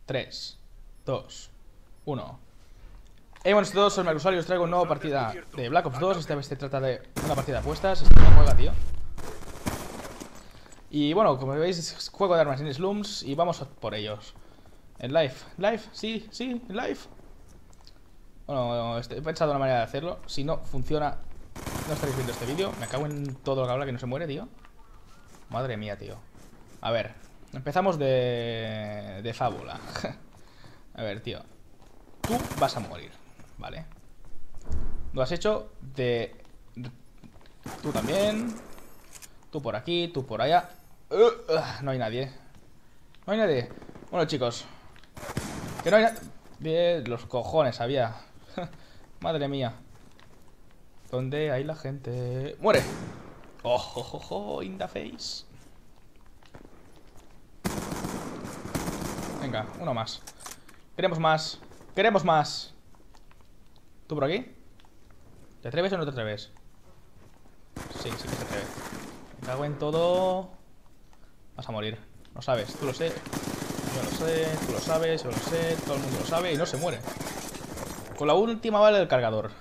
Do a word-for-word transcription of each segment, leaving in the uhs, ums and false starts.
tres, dos, uno. Hey, buenos todos, soy Marcos y os traigo una nueva partida de Black Ops dos. Esta vez se trata de una partida de apuestas. Esto no juega, tío. Y bueno, como veis, es juego de armas en slums y vamos por ellos. En live, live, sí, sí, en live. Bueno, he pensado una manera de hacerlo. Si no funciona, no estaréis viendo este vídeo. Me cago en todo lo que habla que no se muere, tío. Madre mía, tío. A ver, empezamos de... de fábula. A ver, tío. Tú vas a morir, ¿vale? Lo has hecho de... Tú también. Tú por aquí, tú por allá. uh, uh, No hay nadie. No hay nadie. Bueno, chicos, que no hay nadie. Bien, los cojones había. Madre mía. ¿Dónde hay la gente? ¡Muere! ¡Oh, oh, oh, oh! In the face. Venga, uno más. Queremos más. Queremos más. ¿Tú por aquí? ¿Te atreves o no te atreves? Sí, sí que te atreves. Me cago en todo. Vas a morir. Lo sabes, tú lo sé. Yo lo sé, tú lo sabes, yo lo sé. Todo el mundo lo sabe y no se muere. Con la última bala del cargador.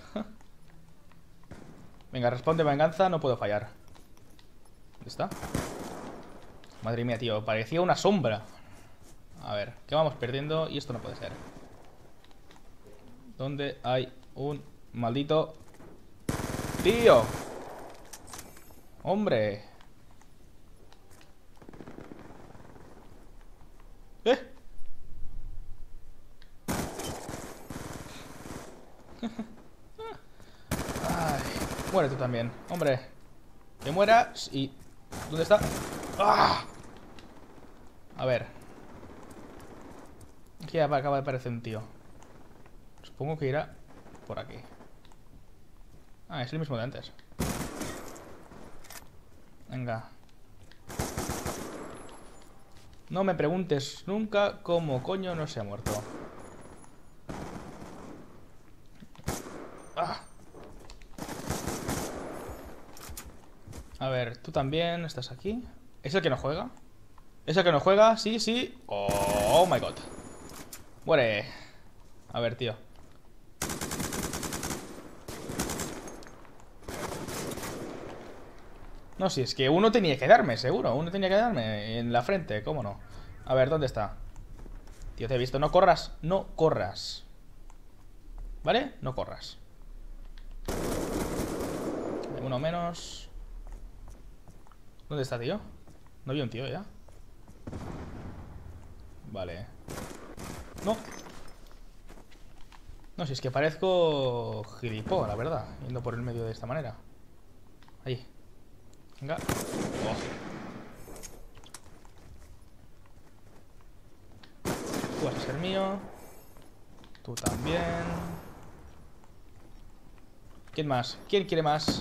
Venga, responde venganza, no puedo fallar. ¿Dónde está? Madre mía, tío, parecía una sombra. A ver, que vamos perdiendo y esto no puede ser. ¿Dónde hay un maldito tío? Hombre. ¿Eh? Ay, muere tú también, hombre. Que mueras y... ¿Dónde está? ¡Ah! A ver. Aquí acaba de aparecer un tío. Supongo que irá por aquí. Ah, es el mismo de antes. Venga. No me preguntes nunca cómo coño no se ha muerto. Ah. A ver, tú también estás aquí. ¿Es el que no juega? ¿Es el que no juega? Sí, sí. Oh my god. Muere. A ver, tío. No, si es que uno tenía que darme, seguro. Uno tenía que darme en la frente, ¿cómo no? A ver, ¿dónde está? Tío, te he visto. No corras, no corras. ¿Vale? No corras. Uno menos. ¿Dónde está, tío? No había un tío ya. Vale. No. No, si es que parezco gilipó, la verdad, yendo por el medio de esta manera. Ahí. Venga. Oh. Tú vas a ser mío. Tú también. ¿Quién más? ¿Quién quiere más?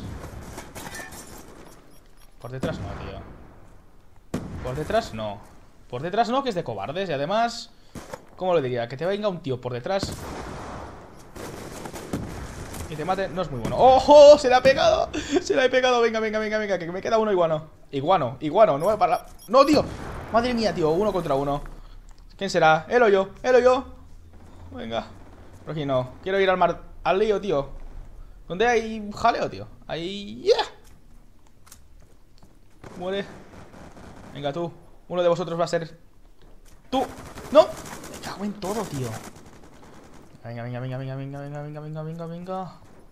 Por detrás no, tío. Por detrás no. Por detrás no, que es de cobardes. Y además, ¿cómo lo diría? Que te venga un tío por detrás y te mate, no es muy bueno. ¡Ojo! ¡Se le ha pegado! ¡Se le ha pegado! Venga, venga, venga, venga, que me queda uno iguano. Iguano, iguano, no para... ¡No, tío! Madre mía, tío, uno contra uno. ¿Quién será? ¿Él o yo? ¿Él o yo? Venga. Por aquí no. Quiero ir al mar... al lío, tío. ¿Dónde hay jaleo, tío? Ahí... ¡Yeah! Muere. Venga, tú. Uno de vosotros va a ser... ¡Tú! ¡No! Me cago en todo, tío. Venga, venga, venga, venga, venga, venga, venga, venga, venga, venga.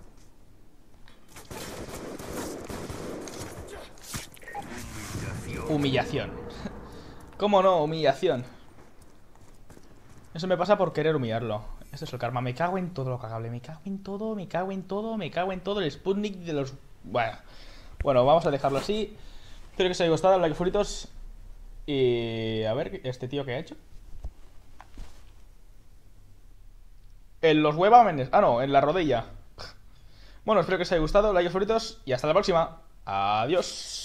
Humillación. ¿Cómo no? Humillación. Eso me pasa por querer humillarlo. Este es el karma. Me cago en todo lo cagable. Me cago en todo, me cago en todo, me cago en todo. El Sputnik de los... Bueno. Bueno, vamos a dejarlo así. Espero que os haya gustado. Like, favoritos. Y... a ver, este tío que ha hecho. En los huevamenes. Ah, no, en la rodilla. Bueno, espero que os haya gustado. Like, favoritos. Y hasta la próxima. Adiós.